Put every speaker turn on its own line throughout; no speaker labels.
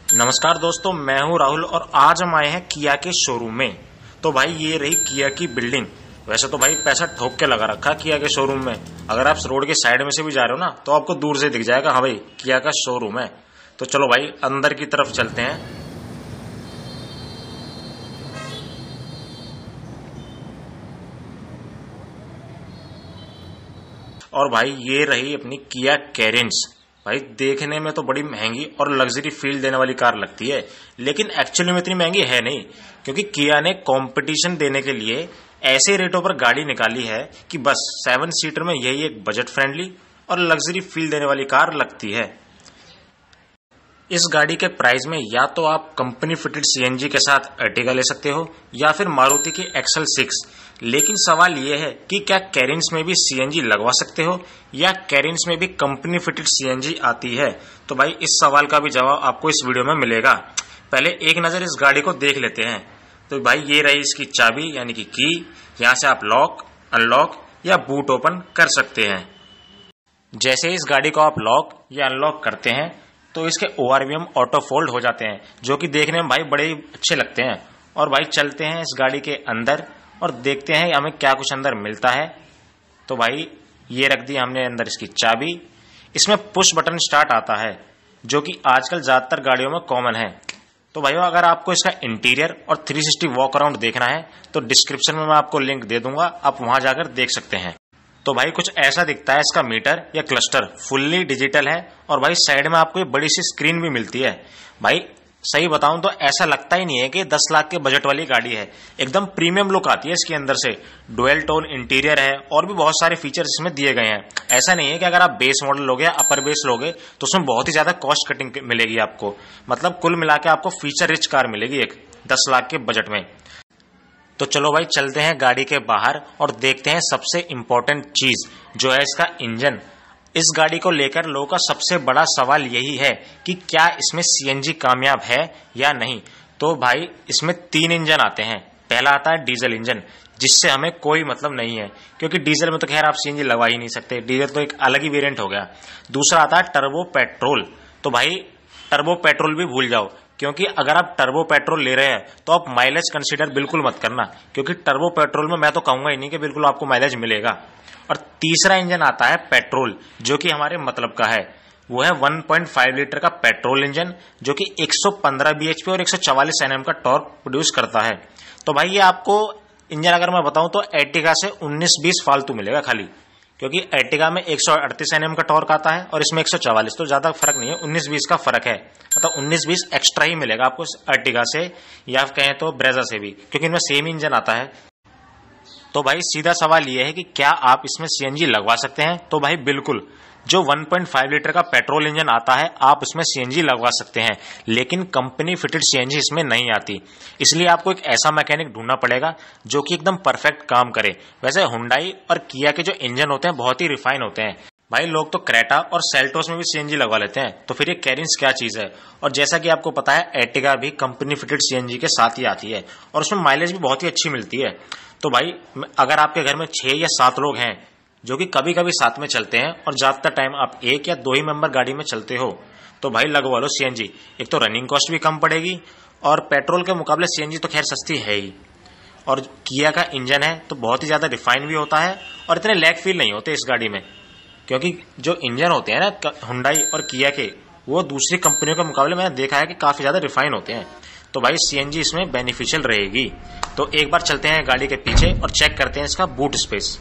नमस्कार दोस्तों, मैं हूं राहुल और आज हम आए हैं किया के शोरूम में। तो भाई ये रही किया की बिल्डिंग। वैसे तो भाई पैसा ठोक के लगा रखा है किया के शोरूम में। अगर आप रोड के साइड में से भी जा रहे हो ना तो आपको दूर से दिख जाएगा, हाँ भाई किया का शोरूम है। तो चलो भाई अंदर की तरफ चलते हैं। और भाई ये रही अपनी किया कैरेंस। भाई देखने में तो बड़ी महंगी और लग्जरी फील देने वाली कार लगती है, लेकिन एक्चुअली में इतनी महंगी है नहीं, क्योंकि किया ने कंपटीशन देने के लिए ऐसे रेटों पर गाड़ी निकाली है कि बस 7 सीटर में यही एक बजट फ्रेंडली और लग्जरी फील देने वाली कार लगती है। इस गाड़ी के प्राइस में या तो आप कंपनी फिटेड सीएनजी के साथ अर्टिगा ले सकते हो या फिर मारुति की एक्सल 6। लेकिन सवाल यह है कि क्या कैरेंस में भी सीएनजी लगवा सकते हो या कैरेंस में भी कंपनी फिटेड सीएनजी आती है? तो भाई इस सवाल का भी जवाब आपको इस वीडियो में मिलेगा। पहले एक नजर इस गाड़ी को देख लेते हैं। तो भाई ये रही इसकी चाबी यानी कि की। यहाँ से आप लॉक, अनलॉक या बूट ओपन कर सकते हैं। जैसे इस गाड़ी को आप लॉक या अनलॉक करते हैं तो इसके ORVM ऑटो फोल्ड हो जाते हैं, जो कि देखने में भाई बड़े अच्छे लगते हैं। और भाई चलते हैं इस गाड़ी के अंदर और देखते हैं हमें क्या कुछ अंदर मिलता है। तो भाई ये रख दी हमने अंदर इसकी चाबी। इसमें पुश बटन स्टार्ट आता है, जो कि आजकल ज्यादातर गाड़ियों में कॉमन है। तो भाई अगर आपको इसका इंटीरियर और 360 वॉक अराउंड देखना है तो डिस्क्रिप्शन में मैं आपको लिंक दे दूंगा, आप वहां जाकर देख सकते हैं। तो भाई कुछ ऐसा दिखता है इसका मीटर या क्लस्टर, फुल्ली डिजिटल है। और भाई साइड में आपको एक बड़ी सी स्क्रीन भी मिलती है। भाई सही बताऊं तो ऐसा लगता ही नहीं है कि 10 लाख के बजट वाली गाड़ी है। एकदम प्रीमियम लुक आती है इसके अंदर से। डुअल टोन इंटीरियर है और भी बहुत सारे फीचर्स इसमें दिए गए हैं। ऐसा नहीं है कि अगर आप बेस मॉडल लोगे या अपर बेस लोगे तो उसमें बहुत ही ज्यादा कॉस्ट कटिंग मिलेगी आपको। मतलब कुल मिला के आपको फीचर रिच कार मिलेगी एक 10 लाख के बजट में। तो चलो भाई चलते हैं गाड़ी के बाहर और देखते हैं सबसे इंपॉर्टेंट चीज जो है इसका इंजन। इस गाड़ी को लेकर लोगों का सबसे बड़ा सवाल यही है कि क्या इसमें सीएनजी कामयाब है या नहीं। तो भाई इसमें 3 इंजन आते हैं। पहला आता है डीजल इंजन, जिससे हमें कोई मतलब नहीं है, क्योंकि डीजल में तो खैर आप सीएनजी लगवा ही नहीं सकते, डीजल तो एक अलग ही वेरिएंट हो गया। दूसरा आता है टर्बो पेट्रोल। तो भाई टर्बो पेट्रोल भी भूल जाओ, क्योंकि अगर आप टर्बो पेट्रोल ले रहे हैं तो आप माइलेज कंसीडर बिल्कुल मत करना, क्योंकि टर्बो पेट्रोल में मैं तो कहूंगा ही नहीं कि बिल्कुल आपको माइलेज मिलेगा। और तीसरा इंजन आता है पेट्रोल, जो कि हमारे मतलब का है। वो है 1.5 लीटर का पेट्रोल इंजन, जो कि 115 bhp और 144 Nm का टॉर्क प्रोड्यूस करता है। तो भाई ये आपको इंजन अगर मैं बताऊं तो एर्टिगा से 19-20 फालतू मिलेगा खाली, क्योंकि एर्टिगा में 138 Nm का टॉर्क आता है और इसमें 144, तो ज्यादा फर्क नहीं है, 19-20 का फर्क है। मतलब 19-20 एक्स्ट्रा ही मिलेगा आपको एर्टिगा से या कहें तो ब्रेजा से भी, क्योंकि इनमें सेम इंजन आता है। तो भाई सीधा सवाल यह है कि क्या आप इसमें सीएनजी लगवा सकते हैं? तो भाई बिल्कुल, जो 1.5 लीटर का पेट्रोल इंजन आता है आप इसमें सीएनजी लगवा सकते हैं, लेकिन कंपनी फिटेड सीएनजी इसमें नहीं आती। इसलिए आपको एक ऐसा मैकेनिक ढूंढना पड़ेगा जो कि एकदम परफेक्ट काम करे। वैसे हुंडई और किया के जो इंजन होते हैं बहुत ही रिफाइन होते हैं। भाई लोग तो क्रेटा और सेल्टोस में भी सीएनजी लगवा लेते हैं, तो फिर ये कैरेंस क्या चीज है? और जैसा कि आपको पता है एर्टिगा भी कंपनी फिटेड सीएनजी के साथ ही आती है और उसमें माइलेज भी बहुत ही अच्छी मिलती है। तो भाई अगर आपके घर में 6 या 7 लोग हैं जो कि कभी कभी साथ में चलते हैं और ज्यादातर टाइम आप 1 या 2 ही मेंबर गाड़ी में चलते हो, तो भाई लगवा लो सीएनजी। एक तो रनिंग कॉस्ट भी कम पड़ेगी और पेट्रोल के मुकाबले सीएनजी तो खैर सस्ती है ही। और किया का इंजन है तो बहुत ही ज्यादा रिफाइन भी होता है और इतने लैग फील नहीं होते इस गाड़ी में, क्योंकि जो इंजन होते हैं ना हुंडई और किया के, वो दूसरी कंपनियों के मुकाबले मैंने देखा है कि काफी ज्यादा रिफाइन होते हैं। तो भाई सीएनजी इसमें बेनिफिशियल रहेगी। तो एक बार चलते हैं गाड़ी के पीछे और चेक करते हैं इसका बूट स्पेस।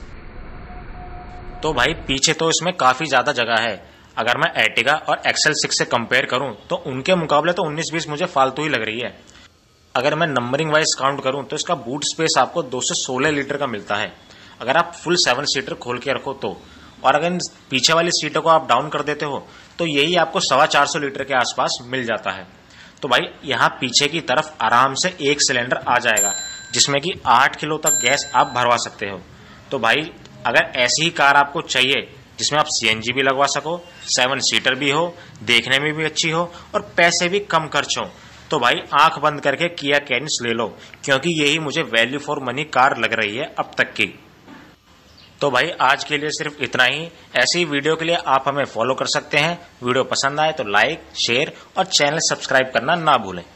तो भाई पीछे तो इसमें काफी ज्यादा जगह है। अगर मैं एर्टिगा और एक्सल 6 से कंपेयर करूं तो उनके मुकाबले तो 19-20 मुझे फालतू ही लग रही है। अगर मैं नंबरिंग वाइज काउंट करूं तो इसका बूट स्पेस आपको 2 से 16 लीटर का मिलता है, अगर आप फुल 7 सीटर खोल के रखो तो। और अगर पीछे वाली सीटों को आप डाउन कर देते हो तो यही आपको 450 लीटर के आसपास मिल जाता है। तो भाई यहाँ पीछे की तरफ आराम से एक सिलेंडर आ जाएगा, जिसमें कि 8 किलो तक गैस आप भरवा सकते हो। तो भाई अगर ऐसी ही कार आपको चाहिए जिसमें आप सीएनजी भी लगवा सको, 7 सीटर भी हो, देखने में भी अच्छी हो और पैसे भी कम खर्च हो, तो भाई आंख बंद करके किया कैरेंस ले लो, क्योंकि यही मुझे वैल्यू फॉर मनी कार लग रही है अब तक की। तो भाई आज के लिए सिर्फ इतना ही। ऐसी वीडियो के लिए आप हमें फॉलो कर सकते हैं। वीडियो पसंद आए तो लाइक, शेयर और चैनल सब्सक्राइब करना ना भूलें।